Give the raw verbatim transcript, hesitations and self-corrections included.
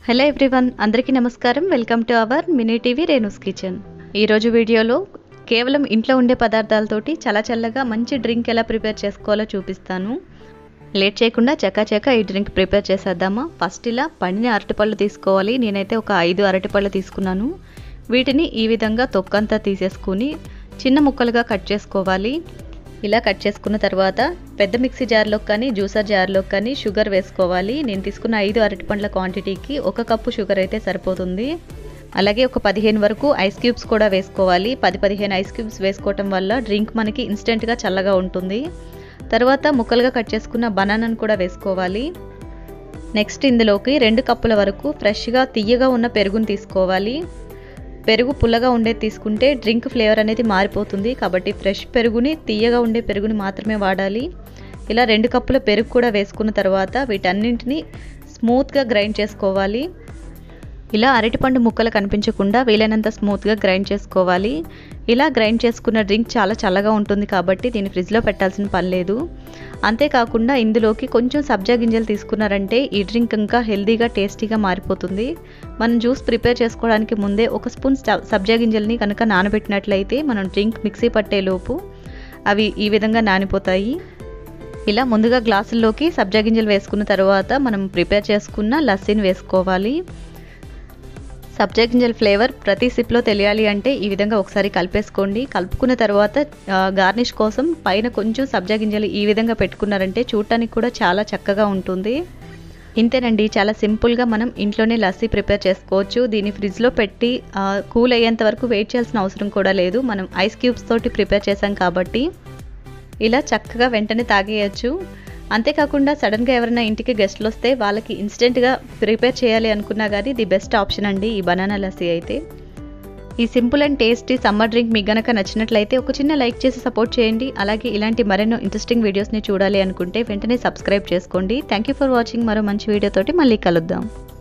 Hello everyone, అందరికీ నమస్కారం. Welcome to our mini TV Renu's kitchen. ఈరోజు వీడియోలో కేవలం ఇంట్లో ఉండే పదార్థాలతోటి చాలా చల్లగా మంచి డ్రింక్ ఎలా ప్రిపేర్ చేసుకోవాలో చూపిస్తాను. లేట్ చేయకుండా చకాచకా ఈ డ్రింక్ ప్రిపేర్ చేసేద్దామా. ఫస్ట్ ఇలా పండిన అరటిపళ్ళు తీసుకోవాలి. నేనైతే ఒక ఐదు అరటిపళ్ళు తీసుకున్నాను. వీటిని ఈ విధంగా తొక్కంతా తీసేసుకుని చిన్న ముక్కలుగా కట్ చేసుకోవాలి. ఇలా కట్ చేసుకున్న తర్వాత పెద్ద మిక్సీ జార్లో కానీ జ్యూసర్ జార్లో కానీ షుగర్ వేసుకోవాలి. నేను తీసుకున్న ఐదు అరటిపండ్ల క్వాంటిటీకి ఒక కప్పు షుగర్ అయితే సరిపోతుంది. అలాగే ఒక పదిహేను వరకు ఐస్ క్యూబ్స్ కూడా వేసుకోవాలి. పది పదిహేను ఐస్ క్యూబ్స్ వేసుకోవటం వల్ల డ్రింక్ మనకి ఇన్స్టెంట్గా చల్లగా ఉంటుంది. తర్వాత ముక్కలుగా కట్ చేసుకున్న బనానాను కూడా వేసుకోవాలి. నెక్స్ట్ ఇందులోకి రెండు కప్పుల వరకు ఫ్రెష్గా తియ్యగా ఉన్న పెరుగును తీసుకోవాలి. పెరుగు పుల్లగా ఉండేది తీసుకుంటే డ్రింక్ ఫ్లేవర్ అనేది మారిపోతుంది. కాబట్టి ఫ్రెష్ పెరుగుని తియ్యగా ఉండే పెరుగుని మాత్రమే వాడాలి. ఇలా రెండు కప్పుల పెరుగు కూడా వేసుకున్న తర్వాత వీటన్నింటినీ స్మూత్గా గ్రైండ్ చేసుకోవాలి. ఇలా అరటిపండు ముక్కలు కనిపించకుండా వీలైనంత స్మూత్గా గ్రైండ్ చేసుకోవాలి. ఇలా గ్రైండ్ చేసుకున్న డ్రింక్ చాలా చల్లగా ఉంటుంది కాబట్టి దీన్ని ఫ్రిడ్జ్లో పెట్టాల్సిన పని లేదు. అంతేకాకుండా ఇందులోకి కొంచెం సబ్జా గింజలు తీసుకున్నారంటే ఈ డ్రింక్ ఇంకా హెల్దీగా టేస్టీగా మారిపోతుంది. మనం జ్యూస్ ప్రిపేర్ చేసుకోవడానికి ముందే ఒక స్పూన్ సబ్జా గింజల్ని కనుక నానబెట్టినట్లయితే మనం డ్రింక్ మిక్సీ పట్టేలోపు అవి ఈ విధంగా నానిపోతాయి. ఇలా ముందుగా గ్లాసుల్లోకి సబ్జా గింజలు వేసుకున్న తర్వాత మనం ప్రిపేర్ చేసుకున్న లస్సీని వేసుకోవాలి. సబ్జా గింజల ఫ్లేవర్ ప్రతి సిప్లో తెలియాలి అంటే ఈ విధంగా ఒకసారి కలిపేసుకోండి. కలుపుకున్న తర్వాత గార్నిష్ కోసం పైన కొంచెం సబ్జా గింజలు ఈ విధంగా పెట్టుకున్నారంటే చూడటానికి కూడా చాలా చక్కగా ఉంటుంది. ఇంతేనండి, చాలా సింపుల్గా మనం ఇంట్లోనే లస్సీ ప్రిపేర్ చేసుకోవచ్చు. దీన్ని ఫ్రిడ్జ్లో పెట్టి కూల్ అయ్యేంత వరకు వెయిట్ చేయాల్సిన అవసరం కూడా లేదు. మనం ఐస్ క్యూబ్స్ తోటి ప్రిపేర్ చేసాం కాబట్టి ఇలా చక్కగా వెంటనే తాగేయచ్చు. అంతేకాకుండా సడన్గా ఎవరైనా ఇంటికి గెస్ట్లు వస్తే వాళ్ళకి ఇన్స్టెంట్గా ప్రిపేర్ చేయాలి అనుకున్నా కానీ ది బెస్ట్ ఆప్షన్ అండి ఈ బనానా లస్సీ అయితే. ఈ simple and tasty summer drink మీకు గనక నచ్చినట్లయితే ఒక చిన్న లైక్ చేసి సపోర్ట్ చేయండి. అలాగే ఇలాంటి మరెన్నో ఇంట్రెస్టింగ్ వీడియోస్ని చూడాలి అనుకుంటే వెంటనే సబ్స్క్రైబ్ చేసుకోండి. Thank you for watching. మరో మంచి వీడియోతోటి మళ్ళీ కలుద్దాం.